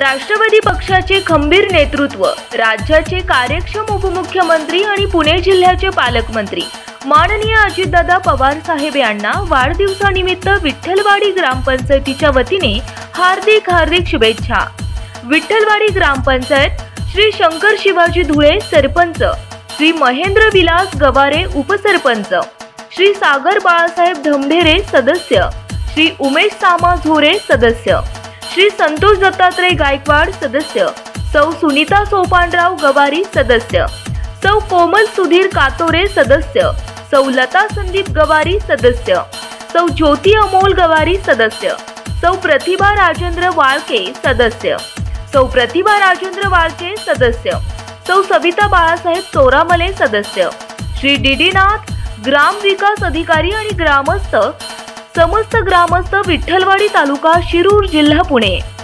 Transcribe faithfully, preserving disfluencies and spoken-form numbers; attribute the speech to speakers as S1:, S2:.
S1: राष्ट्रवादी पक्षाचे खंबीर नेतृत्व, राज्याचे कार्यक्षम उपमुख्यमंत्री आणि पुणे जिल्ह्याचे पालकमंत्री माननीय अजितदादा पवार साहेब यांना वाढदिवसानिमित्त विठ्ठलवाडी ग्रामपंचायतीच्या वतीने हार्दिक हार्दिक शुभेच्छा। विठ्ठलवाडी ग्रामपंचायत श्री शंकर शिवाजी धुळे सरपंच, श्री महेंद्र विलास गवारे उपसरपंच, श्री सागर बाळासाहेब धमढेरे सदस्य, श्री उमेश सामा झोरे सदस्य, श्री संतोष दत्तात्रय गायकवाड सदस्य, सौ सुनीता सोपानराव गवारी सदस्य, सौ कोमल सुधीर कातोरे सदस्य, सौ लता संदीप गवारी सदस्य, सौ ज्योती अमोल गवारी सदस्य, सौ प्रतिभा राजेंद्र वाळके सदस्य, सौ प्रतिभा राजेंद्र वाळके सदस्य, सौ सविता बाळासाहेब चोरामले सदस्य, श्री डीडीनाथ ग्राम विकास अधिकारी आणि ग्रामस्थ समस्त ग्रामस्थ विठ्ठलवाडी तालुका शिरूर जिल्हा पुणे।